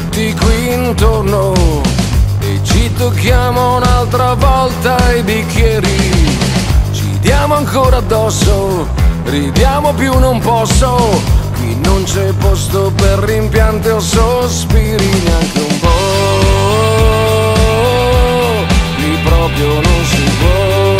tutti qui intorno e ci tocchiamo un'altra volta i bicchieri, ci diamo ancora addosso, ridiamo più non posso, qui non c'è posto per rimpianti o sospiri neanche un po', qui proprio non si può.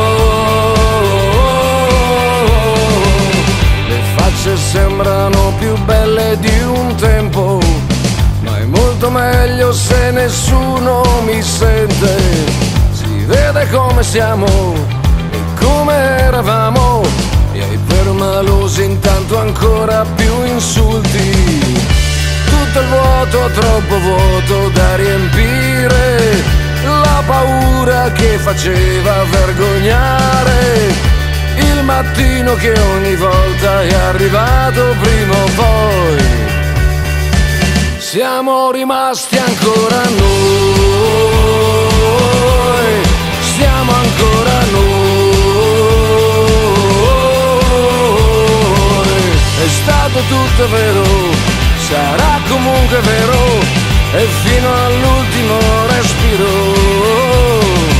Le facce sembrano più belle di un tempo, ma è molto meglio se nessuno mi sente. Si vede come siamo e come eravamo, e ai permalosi intanto ancora più insulti. Tutto il vuoto, troppo vuoto da riempire, la paura che faceva vergognare, il mattino che ogni volta è arrivato prima o poi. Siamo rimasti ancora noi, siamo ancora noi. È stato tutto vero, sarà comunque vero, e fino all'ultimo respiro.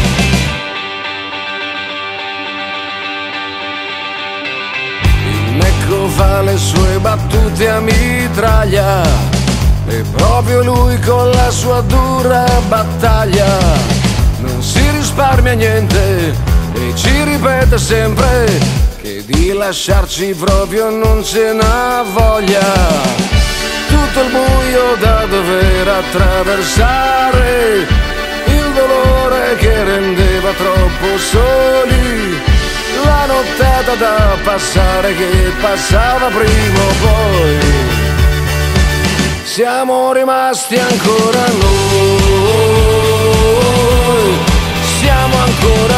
Fa le sue battute a mitraglia, e proprio lui con la sua dura battaglia non si risparmia niente e ci ripete sempre che di lasciarci proprio non ce n'ha voglia. Tutto il buio da dover attraversare, il dolore che rendeva troppo soli, la nottata da passare che passava prima o poi. Siamo rimasti ancora noi, siamo ancora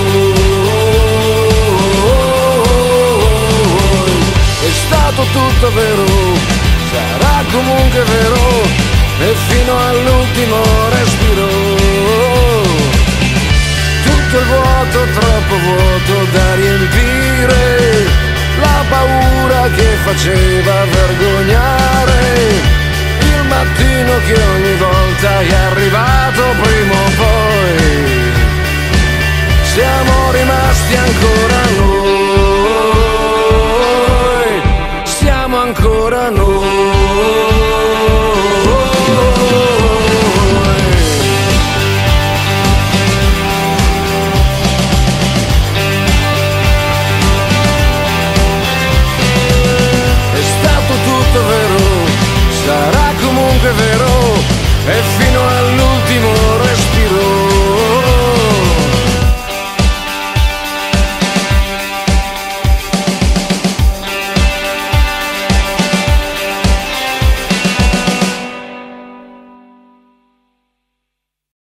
noi. È stato tutto vero, sarà comunque vero, e fino all'ultimo respiro. Tutto il vuoto, troppo vuoto da riempire, la paura che faceva vergognare, il mattino che